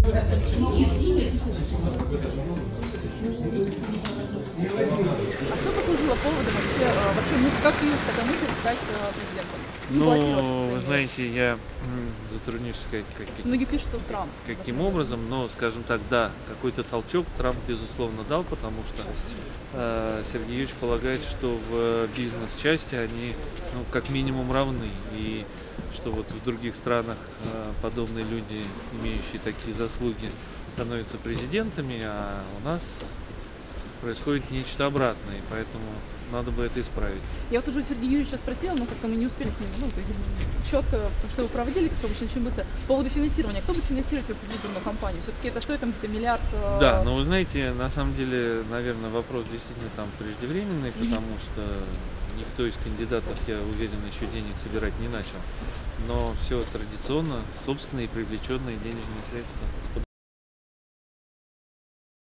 А что послужило поводом вообще как появилась такая мысль стать президентом? И баллотироваться по Ну, вы крайней мере? знаете, я затруднюсь сказать, Что многие пишут, что Трамп, каким например. образом, но, скажем так, да, какой-то толчок Трамп, безусловно, дал, потому что Сергей Юрьевич полагает, что в бизнес-части они, ну, как минимум равны, и что вот в других странах подобные люди, имеющие такие заслуги, становятся президентами, а у нас происходит нечто обратное, и поэтому надо бы это исправить. Я вот уже у Сергея Юрьевича спросила, но как-то мы не успели с ним, ну, то есть четко, что вы проводили, как обычно, очень быстро. По поводу финансирования. Кто будет финансировать эту предвыборную кампанию? Все-таки это стоит там где-то миллиард? Да, но вы знаете, на самом деле, наверное, вопрос действительно там преждевременный, потому что никто из кандидатов, я уверен, еще денег собирать не начал. Но все традиционно, собственные привлеченные денежные средства.